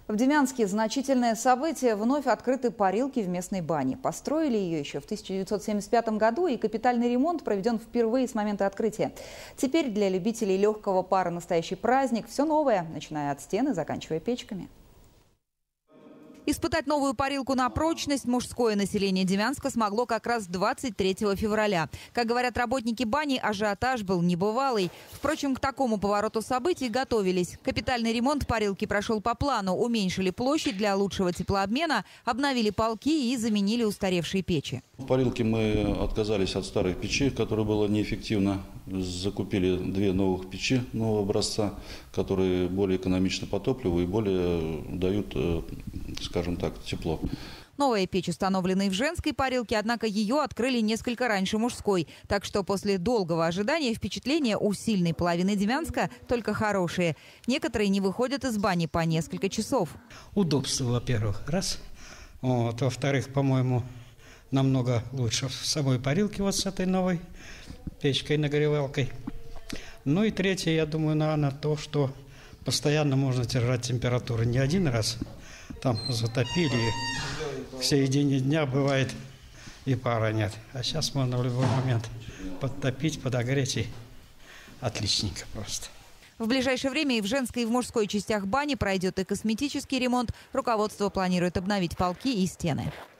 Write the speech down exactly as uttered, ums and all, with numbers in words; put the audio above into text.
В Демянске значительное событие. Вновь открыты парилки в местной бане. Построили ее еще в тысяча девятьсот семьдесят пятом году, и капитальный ремонт проведен впервые с момента открытия. Теперь для любителей легкого пара настоящий праздник. Все новое, начиная от стены, заканчивая печками. Испытать новую парилку на прочность мужское население Демянска смогло как раз двадцать третьего февраля. Как говорят работники бани, ажиотаж был небывалый. Впрочем, к такому повороту событий готовились. Капитальный ремонт парилки прошел по плану. Уменьшили площадь для лучшего теплообмена, обновили полки и заменили устаревшие печи. В парилке мы отказались от старых печей, которые было неэффективно. Закупили две новых печи нового образца, которые более экономичны по топливу и более дают, скажем так, тепло. Новая печь установлена и в женской парилке, однако ее открыли несколько раньше мужской. Так что после долгого ожидания впечатления у сильной половины Демянска только хорошие. Некоторые не выходят из бани по несколько часов. Удобство, во-первых, раз. Вот, во-вторых, по-моему, намного лучше в самой парилке вот с этой новой печкой-нагревалкой. Ну и третье, я думаю, наверное, то, что постоянно можно держать температуру. Не один раз там затопили, в середине дня бывает и пара нет. А сейчас можно в любой момент подтопить, подогреть, и отличненько просто. В ближайшее время и в женской, и в мужской частях бани пройдет и косметический ремонт. Руководство планирует обновить полки и стены.